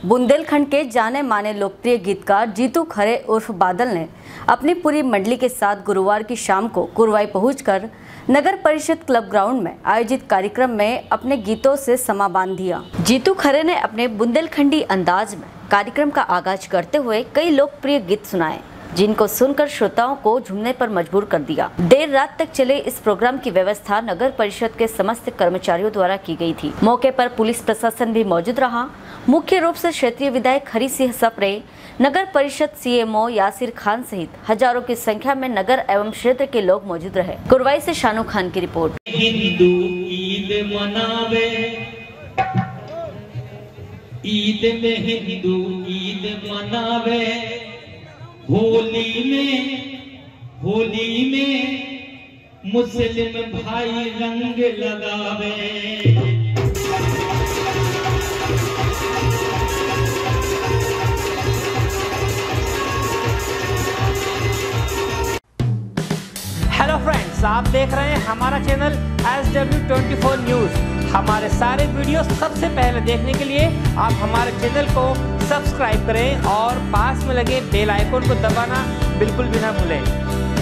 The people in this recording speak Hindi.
बुंदेलखंड के जाने माने लोकप्रिय गीतकार जीतू खरे उर्फ बादल ने अपनी पूरी मंडली के साथ गुरुवार की शाम को कुरवाई पहुंचकर नगर परिषद क्लब ग्राउंड में आयोजित कार्यक्रम में अपने गीतों से समा बांध दिया। जीतू खरे ने अपने बुंदेलखंडी अंदाज में कार्यक्रम का आगाज करते हुए कई लोकप्रिय गीत सुनाए, जिनको सुनकर श्रोताओं को झूमने पर मजबूर कर दिया। देर रात तक चले इस प्रोग्राम की व्यवस्था नगर परिषद के समस्त कर्मचारियों द्वारा की गई थी। मौके पर पुलिस प्रशासन भी मौजूद रहा। मुख्य रूप से क्षेत्रीय विधायक हरी सिंह सप्रे, नगर परिषद सीएमओ यासिर खान सहित हजारों की संख्या में नगर एवं क्षेत्र के लोग मौजूद रहे। कुरवाई से शानू खान की रिपोर्ट। हिंदू ईद मनावे, ईद में हिंदू ईद मनावे, होली में मुस्लिम भाई रंग लगावे। हेलो फ्रेंड्स, आप देख रहे हैं हमारा चैनल SW24 न्यूज़। हमारे सारे वीडियो सबसे पहले देखने के लिए आप हमारे चैनल को सब्सक्राइब करें और पास में लगे बेल आइकन को दबाना बिल्कुल भी ना भूलें।